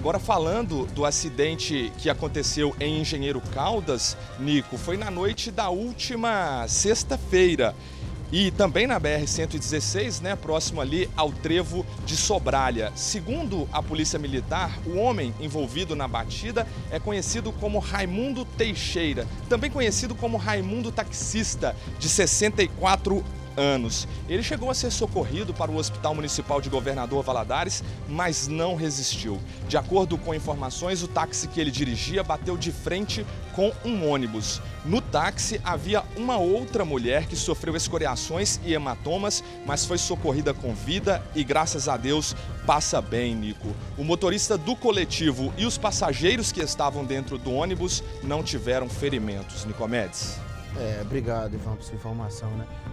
Agora falando do acidente que aconteceu em Engenheiro Caldas, Nico, foi na noite da última sexta-feira. E também na BR-116, né, próximo ali ao trevo de Sobralha. Segundo a Polícia Militar, o homem envolvido na batida é conhecido como Raimundo Teixeira, também conhecido como Raimundo Taxista, de 64 anos. Ele chegou a ser socorrido para o Hospital Municipal de Governador Valadares, mas não resistiu. De acordo com informações, o táxi que ele dirigia bateu de frente com um ônibus. No táxi havia uma outra mulher que sofreu escoriações e hematomas, mas foi socorrida com vida e, graças a Deus, passa bem, Nico. O motorista do coletivo e os passageiros que estavam dentro do ônibus não tiveram ferimentos. Nicomedes. Obrigado, Ivan, por sua informação, né?